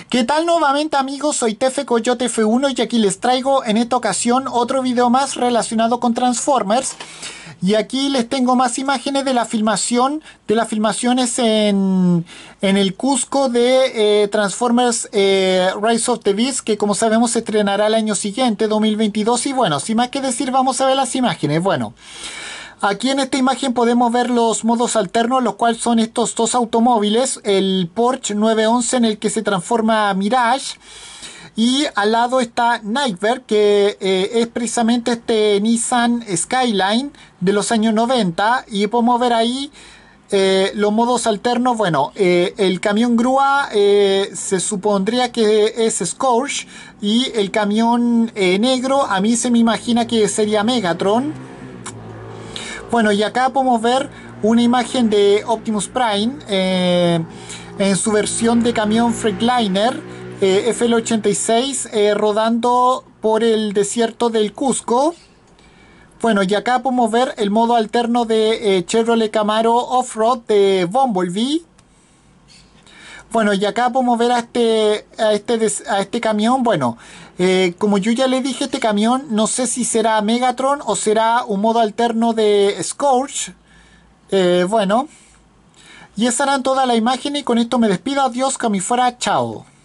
¿Qué tal nuevamente amigos? Soy Tefe Coyote F1 y aquí les traigo en esta ocasión otro video más relacionado con Transformers. Y aquí les tengo más imágenes de las filmaciones en el Cusco de Transformers Rise of the Beast, que como sabemos se estrenará el año siguiente, 2022. Y bueno, sin más que decir, vamos a ver las imágenes. Bueno, aquí en esta imagen podemos ver los modos alternos, los cuales son estos dos automóviles, el Porsche 911 en el que se transforma Mirage, y al lado está Nightmare, que es precisamente este Nissan Skyline de los años 90, y podemos ver ahí los modos alternos. Bueno, el camión grúa se supondría que es Scourge, y el camión negro a mí se me imagina que sería Megatron. Bueno, y acá podemos ver una imagen de Optimus Prime en su versión de camión Freightliner FL86 rodando por el desierto del Cusco. Bueno, y acá podemos ver el modo alterno de Chevrolet Camaro Off-Road de Bumblebee. Bueno, y acá podemos ver a este camión. Bueno, como yo ya le dije, este camión no sé si será Megatron o será un modo alterno de Scourge. Bueno, y esas eran todas las imágenes y con esto me despido. Adiós, que a mí fuera, chao.